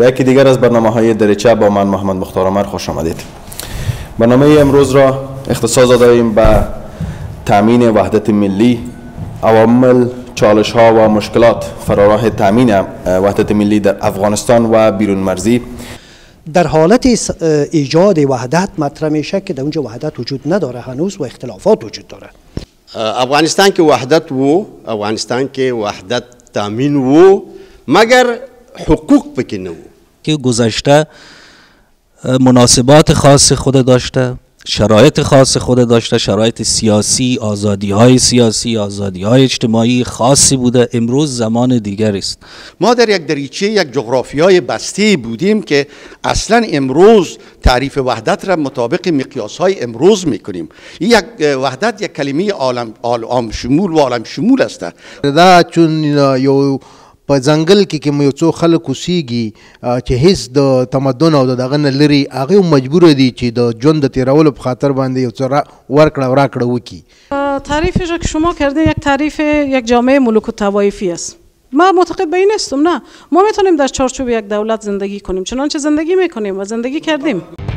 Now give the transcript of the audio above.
به یکی دیگر از برنامه‌های دریچه با من محمد مختار عمر خوش آمدید. برنامه امروز را اختصاص دادیم به تامین وحدت ملی، عوامل، چالش‌ها و مشکلات فراراه تامین وحدت ملی در افغانستان و بیرون مرزی. در حالت ایجاد وحدت مطرح میشه که در اونجا وحدت وجود نداره هنوز و اختلافات وجود داره. افغانستان که وحدت و افغانستان که وحدت تامین و مگر حقوق پکی نو که گذشته مناسبات خاص خود داشته، شرایط خاص خود داشته، شرایط سیاسی، آزادی‌های سیاسی، آزادی‌های اجتماعی خاصی بوده. امروز زمان دیگری است. ما در یک دریچه، یک جغرافیای بسته بودیم که اصلا امروز تعریف وحدت را مطابق مقیاس‌های امروز می‌کنیم. یک وحدت یک کلمه عالم شمول و عالم شمول است. دا چون یو په ځنګل کې یو څو خلک اوسېږي چې هیڅ د تمدن او د دغه نه لري، هغه مجبور دي چې د ژوند د تیرولو په خاطر باندې یو څه ورکړه او راکړه وکړي. تعریفش که شما کرده یک تعریف یک جامعه ملوک الطوایفی است. ما معتقد به این هستم. نه، ما میتونیم در چارچوب یک دولت زندگی کنیم، چنانچه زندگی میکنیم و زندگی کردیم.